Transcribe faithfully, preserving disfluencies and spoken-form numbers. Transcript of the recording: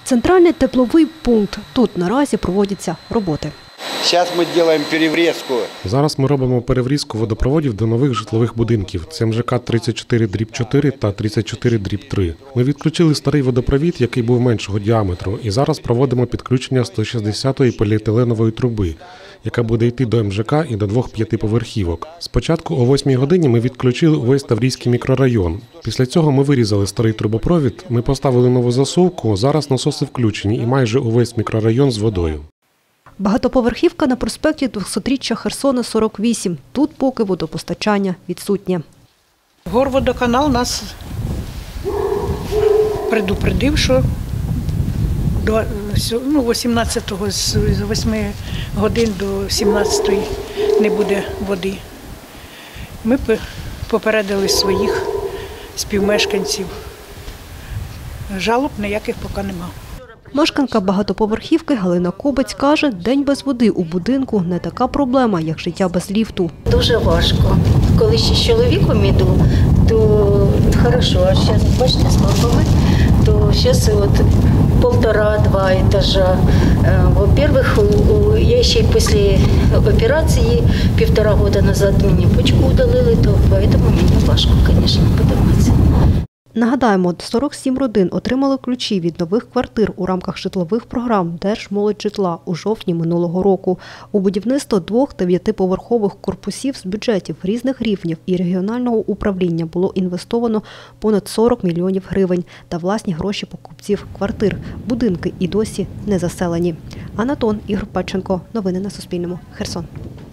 Центральний тепловий пункт. Тут наразі проводяться роботи. Зараз ми робимо переврізку. Зараз ми робимо переврізку водопроводів до нових житлових будинків. Це ем же ка тридцять чотири дріб чотири та тридцять чотири дріб три. Ми відключили старий водопровід, який був меншого діаметру, і зараз проводимо підключення сто шістдесятої поліетиленової труби, яка буде йти до ем же ка і до двох п'ятиповерхівок. Спочатку о восьмій годині ми відключили увесь Таврійський мікрорайон. Після цього ми вирізали старий трубопровід, ми поставили нову засувку, зараз насоси включені і майже увесь мікрорайон з водою. Багатоповерхівка на проспекті двохсотріччя Херсона сорок вісім. Тут поки водопостачання відсутнє. Горводоканал нас предупредив, що до ну, вісімнадцятого, з восьми годин до сімнадцятої не буде води. Ми попередили своїх співмешканців. Жалоб ніяких поки немає. Мешканка багатоповерхівки Галина Кобець каже, день без води у будинку не така проблема, як життя без ліфту. Дуже важко. Коли ще з чоловіком іду, то хорошо, а зараз, бачите, з нормами, то зараз от полтора-два етажа. Во-первых, я ще після операції півтора року назад мені почку удалили, то тому мені важко, звісно, підніматися. Нагадаємо, сорок сім родин отримали ключі від нових квартир у рамках житлових програм Держмолодьжитла у жовтні минулого року. У будівництво двох дев'ятиповерхових корпусів з бюджетів різних рівнів і регіонального управління було інвестовано понад сорок мільйонів гривень та власні гроші покупців квартир. Будинки і досі не заселені. Анатон, Ігор Печенко. Новини на Суспільному. Херсон.